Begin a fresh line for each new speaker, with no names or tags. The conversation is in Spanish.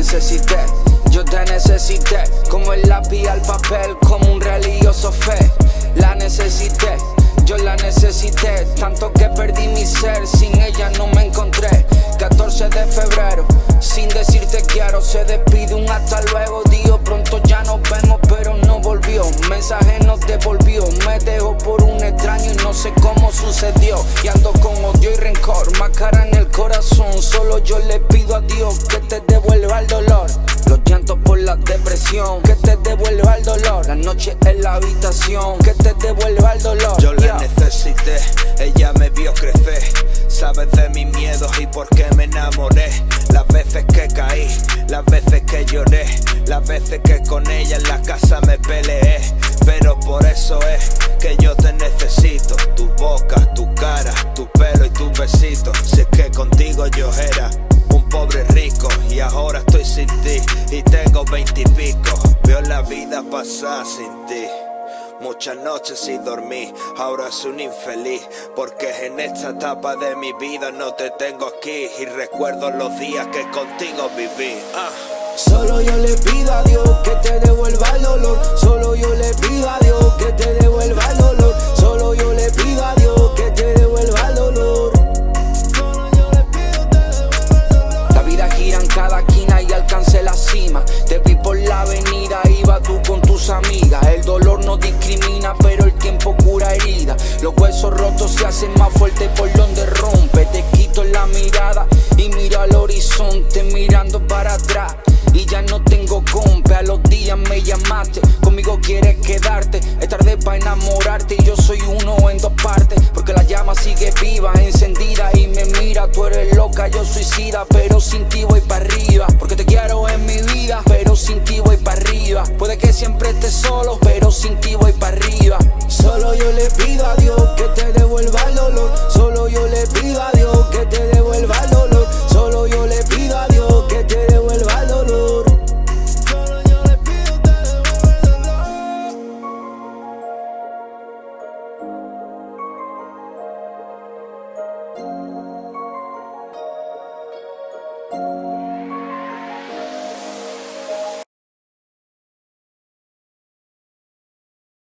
necesité, yo te necesité, como el lápiz al papel, como un religioso fe. La necesité, yo la necesité, tanto que perdí mi ser, sin ella no me encontré. 14 de febrero, sin decirte quiero, se despide un hasta luego. Digo pronto ya nos vemos, pero no volvió, mensaje no devolvió, me dejó por un extraño y no sé cómo sucedió. Y ando con odio y rencor, máscara en el corazón, solo yo le pido a Dios que te devuelva el dolor. Los llantos por la depresión, que te devuelva el dolor. La noche en la habitación, que te devuelva el dolor.
Yo la necesité, ella me vio crecer. Sabes de mis miedos y por qué me enamoré. Las veces que caí, las veces que lloré, las veces que con ella en la casa me peleé. Pero por eso es que yo te necesito. Tu boca, tu cara, tu pelo y tus besitos. Si es que contigo yo era un pobre rico y ahora estoy sin ti y tengo 20 y pico. Veo la vida pasar sin ti. Muchas noches sin dormir, ahora soy un infeliz, porque en esta etapa de mi vida no te tengo aquí y recuerdo los días que contigo viví.
Solo yo le pido a Dios que te devuelva el dolor. Solo yo le pido a Dios que te devuelva el dolor. Solo yo le pido a Dios que te devuelva el dolor. La vida gira en cada esquina y alcancé la cima. Te vi por la avenida, iba tú con tus amigas. El dolor no discrimina, pero el tiempo cura heridas. Los huesos rotos se hacen más fuertes por donde rompe. Te quito la mirada y miro al horizonte, mirando para atrás. Y ya no tengo compa, a los días me llamaste, conmigo quieres quedarte. Es tarde para enamorarte y yo soy uno en dos partes, porque la llama sigue viva, encendida y me mira. Tú eres loca, yo suicida, pero sin ti voy para arriba. Porque te quiero en mi vida, pero sin ti voy para arriba. Puede que siempre estés solo, pero sin ti voy para arriba. Solo yo le pido a Dios